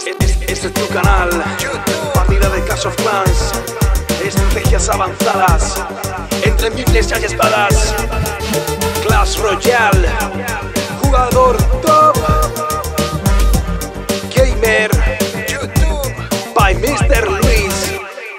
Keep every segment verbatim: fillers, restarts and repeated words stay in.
Este, este, este es tu canal, partida de Clash of Clans, estrategias avanzadas, entre miles hay espadas, Clash Royale, jugador top, gamer, YouTube, by mister Luis.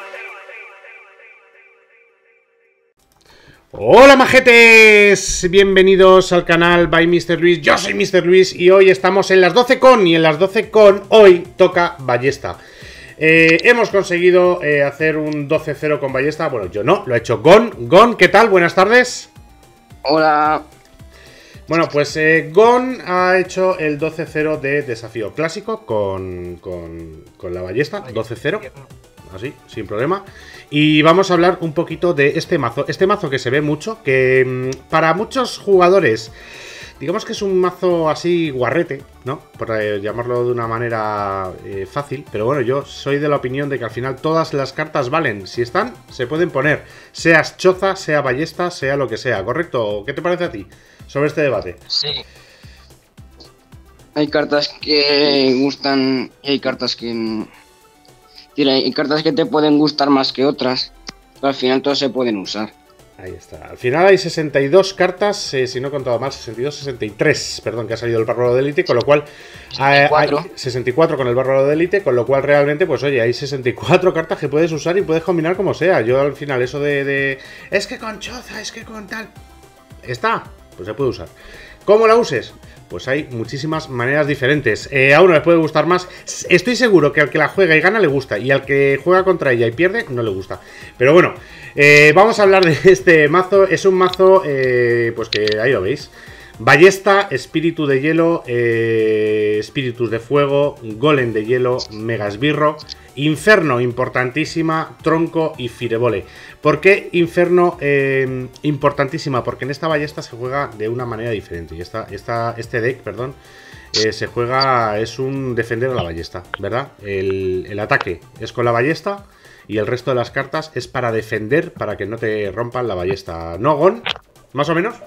Hola majetes, bienvenidos al canal by mister Luis, yo soy mister Luis y hoy estamos en las doce con y en las doce con hoy toca ballesta. eh, Hemos conseguido eh, hacer un doce cero con ballesta, bueno yo no, lo ha hecho Gon. Gon, ¿qué tal? Buenas tardes. Hola. Bueno, pues eh, Gon ha hecho el doce cero de desafío clásico con, con, con la ballesta, doce cero, así, sin problema. Y vamos a hablar un poquito de este mazo. Este mazo que se ve mucho, que mmm, para muchos jugadores, digamos que es un mazo así guarrete, ¿no? Por eh, llamarlo de una manera eh, fácil. Pero bueno, yo soy de la opinión de que al final todas las cartas valen. Si están, se pueden poner. Seas choza, sea ballesta, sea lo que sea. ¿Correcto? ¿Qué te parece a ti sobre este debate? Sí. Hay cartas que gustan y hay cartas que... Hay cartas que te pueden gustar más que otras, pero al final todas se pueden usar. Ahí está. Al final hay sesenta y dos cartas, eh, si no he contado mal, sesenta y dos, sesenta y tres, perdón, que ha salido el bárbaro de élite, con lo cual... sesenta y cuatro. Hay sesenta y cuatro con el bárbaro de élite, con lo cual realmente, pues oye, hay sesenta y cuatro cartas que puedes usar y puedes combinar como sea. Yo al final eso de... de es que con choza, es que con tal... Está, pues se puede usar. ¿Cómo la uses? Pues hay muchísimas maneras diferentes. Eh, a uno le puede gustar más. Estoy seguro que al que la juega y gana le gusta. Y al que juega contra ella y pierde no le gusta. Pero bueno, eh, vamos a hablar de este mazo. Es un mazo, eh, pues que ahí lo veis. Ballesta, espíritu de hielo, eh, espíritus de fuego, golem de hielo, mega esbirro, inferno, importantísima, tronco y firebole. ¿Por qué inferno eh, importantísima? Porque en esta ballesta se juega de una manera diferente. Y esta, esta, este deck, perdón, eh, se juega, es un defender a la ballesta, ¿verdad? El, el ataque es con la ballesta y el resto de las cartas es para defender, para que no te rompan la ballesta. ¿No, Gon? ¿Más o menos?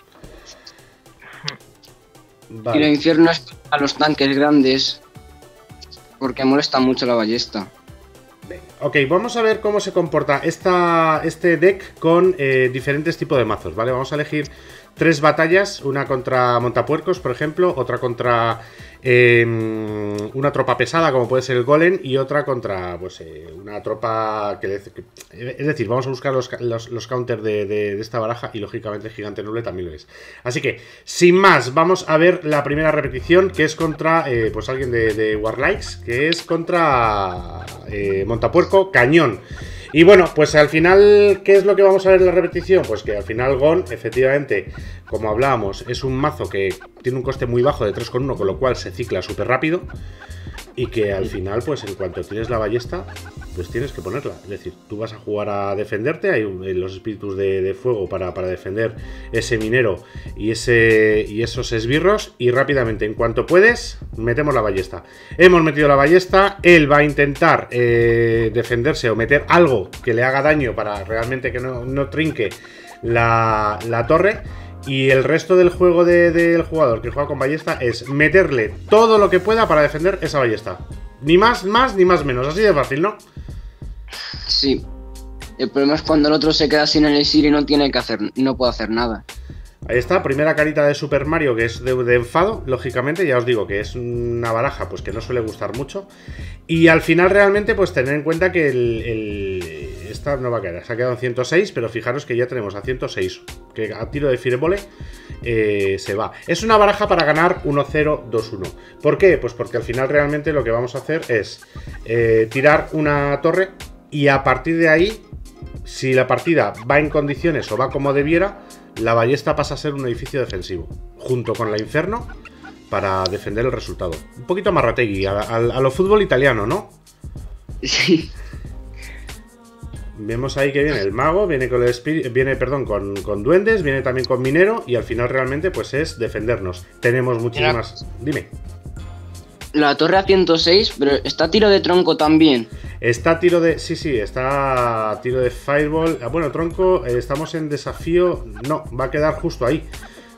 Vale. Y el infierno es a los tanques grandes, porque molesta mucho la ballesta. Ok, vamos a ver cómo se comporta esta, este deck con eh, diferentes tipos de mazos, ¿vale? Vamos a elegir tres batallas, una contra montapuercos, por ejemplo, otra contra eh, una tropa pesada, como puede ser el golem, y otra contra, pues, eh, una tropa que, que... Es decir, vamos a buscar los, los, los counters de, de, de esta baraja y, lógicamente, el gigante noble también lo es. Así que, sin más, vamos a ver la primera repetición, que es contra, eh, pues, alguien de, de Warlikes, que es contra eh, montapuerco cañón. Y bueno, pues al final, ¿qué es lo que vamos a ver en la repetición? Pues que al final Gon, efectivamente, como hablábamos, es un mazo que tiene un coste muy bajo de tres con uno, con lo cual se cicla súper rápido. Y que al final, pues en cuanto tienes la ballesta, pues tienes que ponerla. Es decir, tú vas a jugar a defenderte, hay los espíritus de, de fuego para, para defender ese minero y, ese, y esos esbirros. Y rápidamente, en cuanto puedes, metemos la ballesta. Hemos metido la ballesta, él va a intentar eh, defenderse o meter algo que le haga daño para realmente que no, no trinque la, la torre. Y el resto del juego del de, de jugador que juega con ballesta es meterle todo lo que pueda para defender esa ballesta. Ni más, más, ni más menos. Así de fácil, ¿no? Sí. El problema es cuando el otro se queda sin elixir y no tiene que hacer, no puede hacer nada. Ahí está, primera carita de Super Mario, que es de, de enfado, lógicamente. Ya os digo que es una baraja pues que no suele gustar mucho. Y al final realmente pues tener en cuenta que el, el, esta no va a quedar, se ha quedado en ciento seis, pero fijaros que ya tenemos a ciento seis, que a tiro de firebole eh, se va. Es una baraja para ganar uno cero dos uno. ¿Por qué? Pues porque al final realmente lo que vamos a hacer es eh, tirar una torre y a partir de ahí, si la partida va en condiciones o va como debiera, la ballesta pasa a ser un edificio defensivo, junto con la inferno, para defender el resultado. Un poquito marrategui, a, a, a lo fútbol italiano, ¿no? Sí. Vemos ahí que viene el mago, viene con el espíritu, viene, perdón, con, con duendes, viene también con minero, y al final realmente pues es defendernos. Tenemos muchísimas... Dime. La torre a ciento seis, pero está a tiro de tronco también. Está a tiro de... Sí, sí, está a tiro de fireball. Bueno, tronco, eh, estamos en desafío... No, va a quedar justo ahí.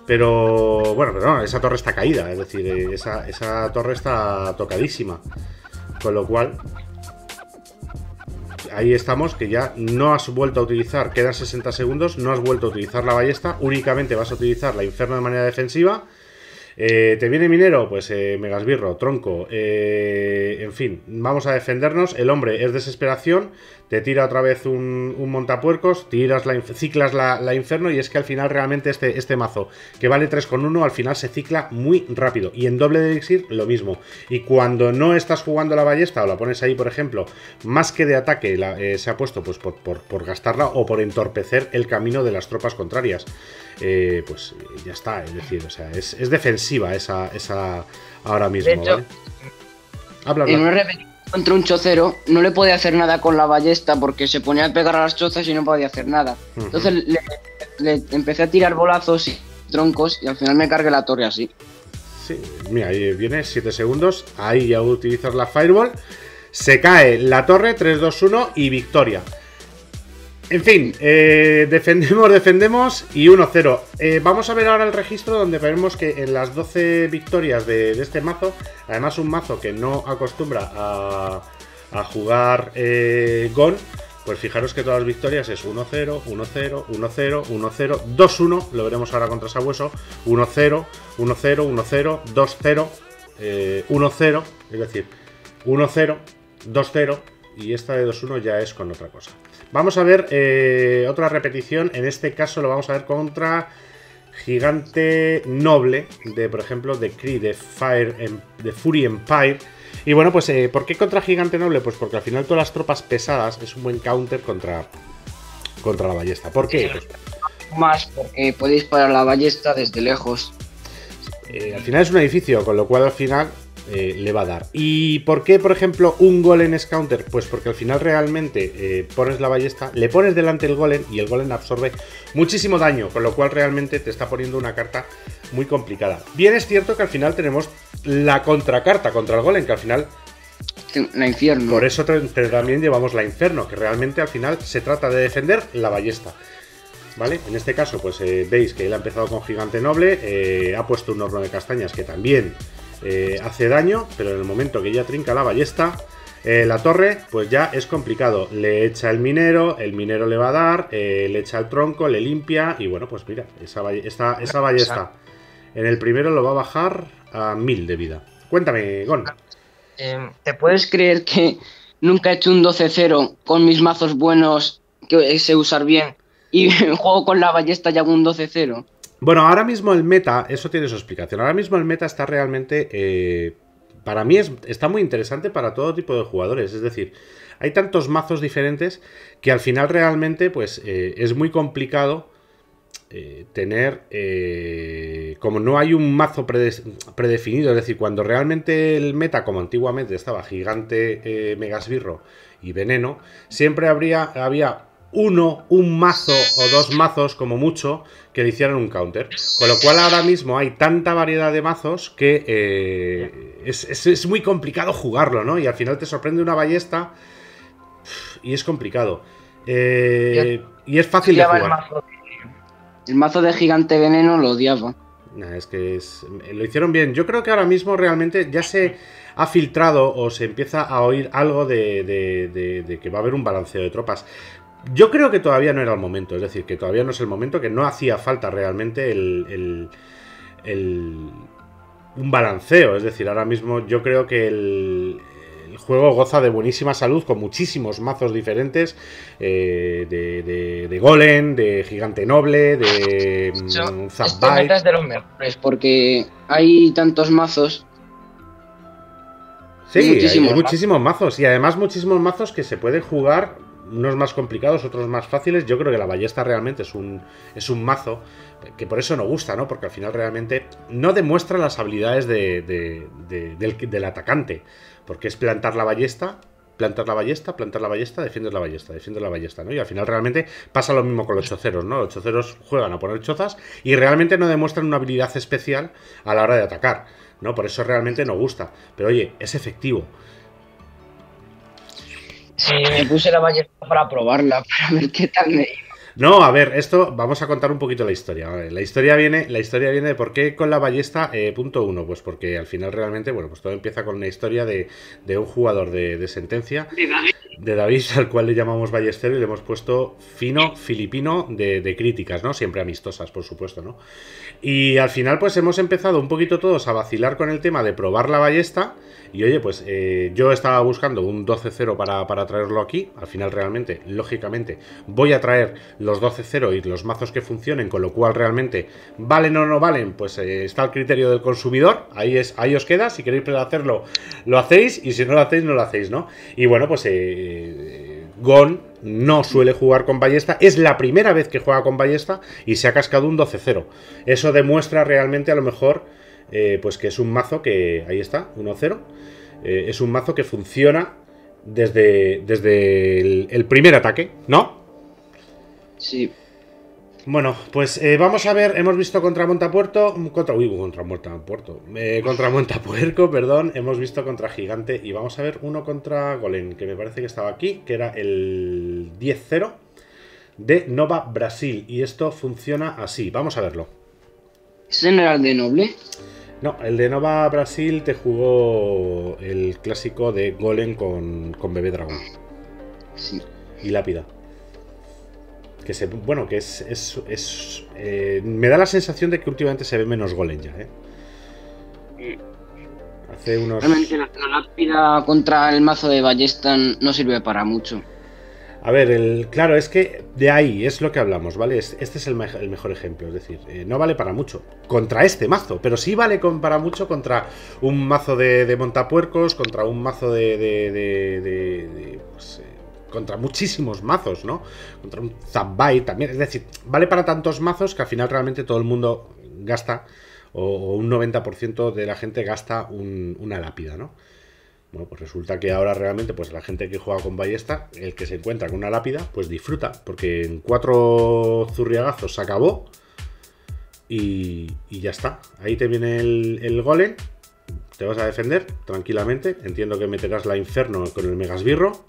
Pero... Bueno, pero no, esa torre está caída. Es decir, eh, esa, esa torre está tocadísima. Con lo cual, ahí estamos, que ya no has vuelto a utilizar, quedan sesenta segundos, no has vuelto a utilizar la ballesta, únicamente vas a utilizar la Inferno de manera defensiva. Eh, ¿Te viene minero? Pues eh, megasbirro, tronco, eh, en fin, vamos a defendernos. El hombre es desesperación, te tira otra vez un, un montapuercos, tiras la, ciclas la, la inferno, y es que al final realmente este, este mazo, que vale tres con uno, al final se cicla muy rápido. Y en doble de elixir lo mismo. Y cuando no estás jugando la ballesta o la pones ahí, por ejemplo, más que de ataque la, eh, se ha puesto pues por, por, por gastarla o por entorpecer el camino de las tropas contrarias. Eh, pues ya está, es decir, o sea, es, es defensiva esa, esa ahora mismo, de hecho, ¿vale? Habla, habla. En una repetición contra un chocero no le podía hacer nada con la ballesta porque se ponía a pegar a las chozas y no podía hacer nada. Uh-huh. Entonces le, le empecé a tirar bolazos y troncos y al final me cargué la torre así. Sí, mira, ahí viene siete segundos, ahí ya utilizas la Fireball, se cae la torre, tres, dos, uno y victoria. En fin, eh, defendemos, defendemos y uno cero. Eh, vamos a ver ahora el registro donde veremos que en las doce victorias de, de este mazo, además un mazo que no acostumbra a, a jugar eh, Gon, pues fijaros que todas las victorias es uno cero, uno cero, uno cero, uno cero, dos uno, lo veremos ahora contra Sabueso, uno cero, uno cero, uno cero, dos cero, eh, uno cero, es decir, uno cero, dos cero y esta de dos uno ya es con otra cosa. Vamos a ver eh, otra repetición, en este caso lo vamos a ver contra Gigante Noble, de por ejemplo de Kree, de, Fire, de Fury Empire. Y bueno, pues eh, ¿por qué contra Gigante Noble? Pues porque al final todas las tropas pesadas es un buen counter contra, contra la ballesta. ¿Por qué? Pues, más porque podéis parar la ballesta desde lejos. Eh, al final es un edificio, con lo cual al final eh, le va a dar. ¿Y por qué, por ejemplo, un golem es counter? Pues porque al final realmente eh, pones la ballesta, le pones delante el golem y el golem absorbe muchísimo daño, con lo cual realmente te está poniendo una carta muy complicada. Bien es cierto que al final tenemos la contracarta contra el golem, que al final... La infierno. Por eso te, te, también llevamos la inferno, que realmente al final se trata de defender la ballesta. ¿Vale? En este caso, pues eh, veis que él ha empezado con Gigante Noble, eh, ha puesto un horno de castañas que también eh, hace daño, pero en el momento que ya trinca la ballesta, eh, la torre, pues ya es complicado. Le echa el minero, el minero le va a dar, eh, le echa el tronco, le limpia y bueno, pues mira, esa, esa, esa ballesta en el primero lo va a bajar a mil de vida. Cuéntame, Gon. Eh, ¿Te puedes creer que nunca he hecho un doce cero con mis mazos buenos que sé usar bien? Y juego con la ballesta y hago un doce cero. Bueno, ahora mismo el meta, eso tiene su explicación. Ahora mismo el meta está realmente... Eh, para mí es, está muy interesante para todo tipo de jugadores. Es decir, hay tantos mazos diferentes que al final realmente pues eh, es muy complicado eh, tener... Eh, como no hay un mazo prede, predefinido, es decir, cuando realmente el meta, como antiguamente estaba Gigante, eh, Megasbirro y Veneno, siempre habría, había... uno, un mazo o dos mazos como mucho que le hicieran un counter, con lo cual ahora mismo hay tanta variedad de mazos que eh, es, es, es muy complicado jugarlo, ¿no? Y al final te sorprende una ballesta y es complicado eh, y es fácil de jugar. El mazo, el mazo de Gigante Veneno lo odiaba. Nah, es que es, lo hicieron bien. Yo creo que ahora mismo realmente ya se ha filtrado o se empieza a oír algo de, de, de, de que va a haber un balanceo de tropas. Yo creo que todavía no era el momento, es decir, que todavía no es el momento, que no hacía falta realmente el, el, el un balanceo. Es decir, ahora mismo yo creo que el, el juego goza de buenísima salud con muchísimos mazos diferentes, eh, de, de, de Golem, de Gigante Noble, de um, Zapbite. Este de los mejores porque hay tantos mazos. Sí, muchísimos hay muchísimos mazos y además muchísimos mazos que se pueden jugar. Unos más complicados, otros más fáciles. Yo creo que la ballesta realmente es un, es un mazo que por eso no gusta, ¿no? Porque al final realmente no demuestra las habilidades de, de, de, del, del atacante. Porque es plantar la ballesta, plantar la ballesta, plantar la ballesta, defiendes la ballesta, defiendes la ballesta, ¿no? Y al final realmente pasa lo mismo con los choceros, ¿no? Los choceros juegan a poner chozas y realmente no demuestran una habilidad especial a la hora de atacar, ¿no? Por eso realmente no gusta. Pero oye, es efectivo. Sí, me puse la ballesta para probarla, para ver qué tal me iba. No, a ver, esto vamos a contar un poquito la historia. A ver, la historia viene, la historia viene de por qué con la ballesta eh, punto uno. Pues porque al final realmente, bueno, pues todo empieza con una historia de, de un jugador de, de Sentencia, De David. de David, al cual le llamamos ballestero y le hemos puesto fino filipino de, de críticas, ¿no? Siempre amistosas, por supuesto, ¿no? Y al final, pues hemos empezado un poquito todos a vacilar con el tema de probar la ballesta. Y oye, pues eh, yo estaba buscando un doce cero para, para traerlo aquí. Al final, realmente, lógicamente, voy a traer los doce cero y los mazos que funcionen, con lo cual realmente, ¿valen o no valen? Pues eh, está al criterio del consumidor. Ahí, es, ahí os queda. Si queréis hacerlo, lo hacéis. Y si no lo hacéis, no lo hacéis, ¿no? Y bueno, pues eh, Gon no suele jugar con ballesta. Es la primera vez que juega con ballesta y se ha cascado un doce cero. Eso demuestra realmente, a lo mejor, eh, pues que es un mazo que... Ahí está, uno cero. Eh, es un mazo que funciona desde, desde el, el primer ataque, ¿no? Sí. Bueno, pues eh, vamos a ver, hemos visto contra Montapuerto, contra, uy, contra Montapuerto, eh, contra Montapuerco, perdón, hemos visto contra Gigante y vamos a ver uno contra Golem, que me parece que estaba aquí, que era el diez cero de Nova Brasil y esto funciona así, vamos a verlo. ¿Es general de noble? No, el de Nova Brasil te jugó el clásico de Golem con, con Bebé Dragón. Sí. Y Lápida. Que se, bueno, que es... es, es eh, me da la sensación de que últimamente se ve menos Golem ya, ¿eh? Hace unos... Realmente la, la lápida contra el mazo de ballesta no sirve para mucho. A ver, el, claro, es que de ahí es lo que hablamos, ¿vale? Este es el, me el mejor ejemplo, es decir, eh, no vale para mucho contra este mazo, pero sí vale con, para mucho contra un mazo de, de montapuercos, contra un mazo de... de, de, de, de pues, eh, contra muchísimos mazos, ¿no? Contra un Zapbite también, es decir, vale para tantos mazos que al final realmente todo el mundo gasta, o, o un noventa por ciento de la gente gasta un, una lápida, ¿no? Bueno, pues resulta que ahora realmente, pues la gente que juega con ballesta, el que se encuentra con una lápida, pues disfruta, porque en cuatro zurriagazos se acabó y, y ya está. Ahí te viene el, el golem, te vas a defender tranquilamente. Entiendo que meterás la Inferno con el Megasbirro.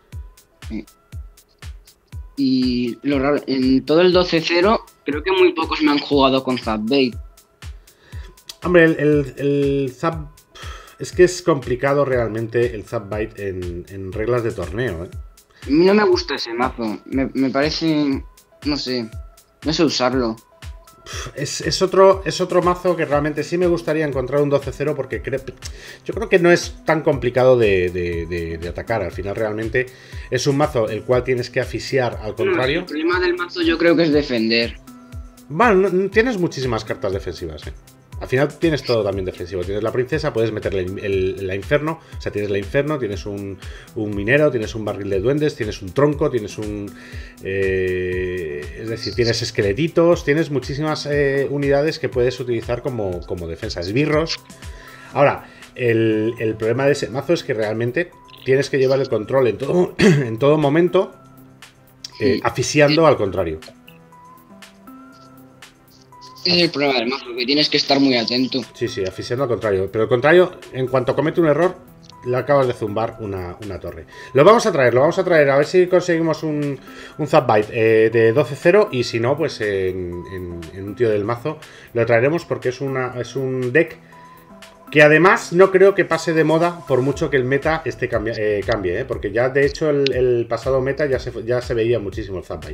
Y lo raro, en todo el doce cero, creo que muy pocos me han jugado con Zapbait. Hombre, el, el, el Zap... Es que es complicado realmente el Zapbite en, en reglas de torneo, ¿eh? A mí no me gusta ese mazo. Me, me parece... No sé. No sé usarlo. Es, es, otro, es otro mazo que realmente sí me gustaría encontrar un doce cero porque creo, yo creo que no es tan complicado de, de, de, de atacar. Al final realmente es un mazo el cual tienes que asfixiar al contrario. No, el problema del mazo yo creo que es defender. Bueno, no, tienes muchísimas cartas defensivas, ¿eh? Al final tienes todo también defensivo. Tienes la princesa, puedes meterle el, el, la Inferno. O sea, tienes la Inferno, tienes un, un minero, tienes un barril de duendes, tienes un tronco, tienes un... Eh, es decir, tienes esqueletitos, tienes muchísimas eh, unidades que puedes utilizar como, como defensa. Esbirros. Ahora, el, el problema de ese mazo es que realmente tienes que llevar el control en todo, en todo momento, eh, asfixiando al contrario. Es el problema del mazo, que tienes que estar muy atento. Sí, sí, asfixiando al contrario. Pero al contrario, en cuanto comete un error, le acabas de zumbar una, una torre. Lo vamos a traer, lo vamos a traer. A ver si conseguimos un, un Zapbite eh, de doce cero. Y si no, pues en, en, en un tío del mazo lo traeremos porque es, una, es un deck que además no creo que pase de moda por mucho que el meta este cambie, eh, cambie eh, porque ya de hecho el, el pasado meta ya se, ya se veía muchísimo el Zapbite.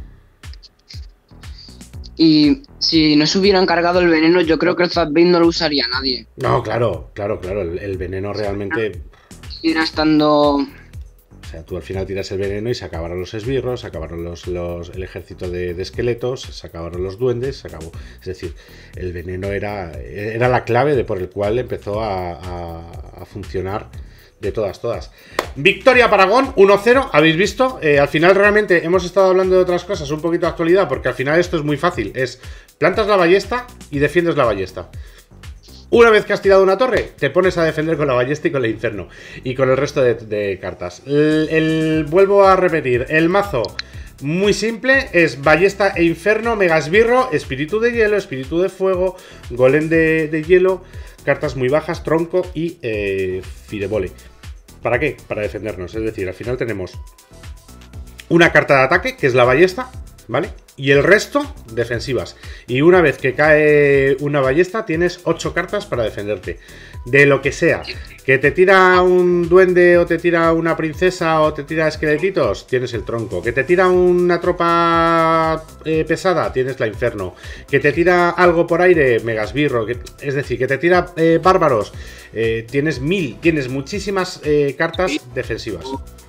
Y si no se hubieran cargado el veneno, yo creo que el Zapbait no lo usaría nadie. No, claro, claro, claro. El, el veneno realmente... Irá estando... O sea, tú al final tiras el veneno y se acabaron los esbirros, se acabaron los, los, el ejército de, de esqueletos, se acabaron los duendes, se acabó. Es decir, el veneno era, era la clave de por el cual empezó a, a, a funcionar de todas, todas. Victoria para Gon, uno cero, habéis visto. Eh, al final realmente hemos estado hablando de otras cosas, un poquito de actualidad, porque al final esto es muy fácil. Es plantas la ballesta y defiendes la ballesta. Una vez que has tirado una torre, te pones a defender con la ballesta y con el Inferno. Y con el resto de, de cartas. El, el, vuelvo a repetir, el mazo muy simple, es ballesta e Inferno, Megasbirro, espíritu de hielo, espíritu de fuego, golem de, de hielo, cartas muy bajas, tronco y eh, firebole. ¿Para qué? Para defendernos. Es decir, al final tenemos una carta de ataque, que es la ballesta, ¿vale? Y el resto, defensivas. Y una vez que cae una ballesta, tienes ocho cartas para defenderte. De lo que sea. Que te tira un duende o te tira una princesa o te tira esqueletitos, tienes el tronco. Que te tira una tropa eh, pesada, tienes la inferno. Que te tira algo por aire, megasbirro. Que, es decir, que te tira eh, bárbaros, eh, tienes mil, tienes muchísimas eh, cartas defensivas.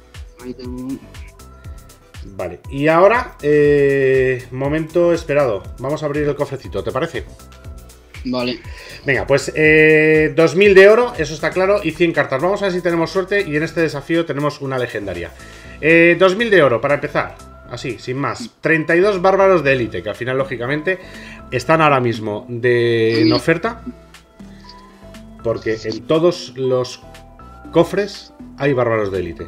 Vale, y ahora, eh, momento esperado. Vamos a abrir el cofrecito, ¿te parece? Vale. Venga, pues eh, dos mil de oro, eso está claro, y cien cartas. Vamos a ver si tenemos suerte y en este desafío tenemos una legendaria. eh, dos mil de oro, para empezar, así, sin más. treinta y dos bárbaros de élite, que al final, lógicamente, están ahora mismo de, en oferta. Porque en todos los cofres hay bárbaros de élite.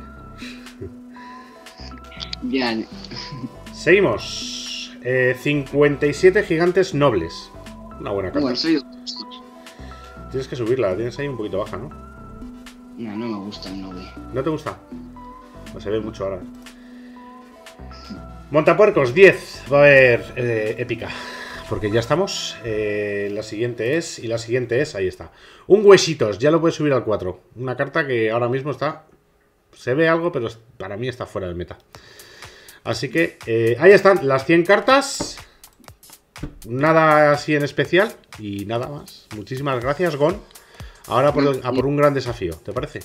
Bien. Seguimos. eh, cincuenta y siete gigantes nobles. Una buena carta. Bueno, soy... Tienes que subirla, la tienes ahí un poquito baja, ¿no? No, no me gusta el noble. ¿No te gusta? No se ve mucho ahora. Montapuercos, diez. Va a haber eh, épica. Porque ya estamos. Eh, la siguiente es. Y la siguiente es. Ahí está. Un huesitos. Ya lo puedes subir al cuatro. Una carta que ahora mismo está. Se ve algo, pero para mí está fuera del meta. Así que eh, ahí están las cien cartas. Nada así en especial. Y nada más. Muchísimas gracias, Gon. Ahora por, a por un gran desafío. ¿Te parece?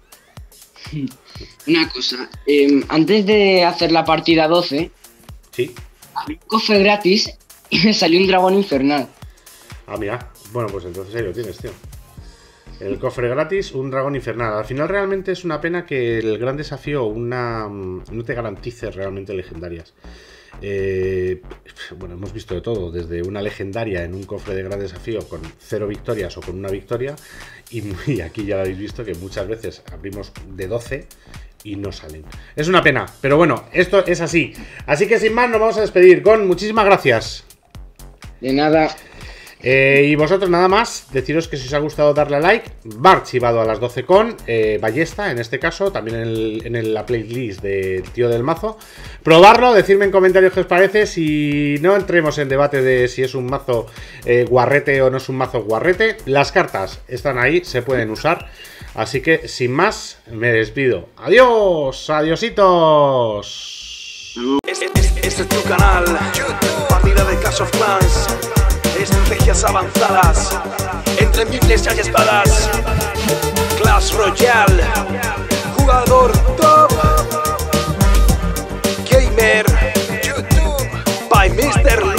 Una cosa. Eh, antes de hacer la partida doce. Sí. Abrí un cofre gratis y me salió un dragón infernal. Ah, mira. Bueno, pues entonces ahí lo tienes, tío. El cofre gratis, un dragón infernal. Al final realmente es una pena que el gran desafío una no te garantice realmente legendarias. Eh, bueno, hemos visto de todo, desde una legendaria en un cofre de gran desafío con cero victorias o con una victoria, y, y aquí ya lo habéis visto que muchas veces abrimos de doce y no salen. Es una pena, pero bueno, esto es así. Así que sin más nos vamos a despedir. Con muchísimas gracias. De nada. Eh, y vosotros nada más, deciros que si os ha gustado darle a like. Va archivado a las doce con eh, ballesta, en este caso, también en, el, en el, la playlist del tío del mazo. Probarlo, decirme en comentarios qué os parece. Si no entremos en debate de si es un mazo eh, guarrete o no es un mazo guarrete. Las cartas están ahí, se pueden usar. Así que sin más, me despido. Adiós, adiositos. Este, este, este es tu canal, partida de Clash of Clans. Estrategias avanzadas entre miles y espadas. Clash Royale, jugador top, gamer, YouTube by mister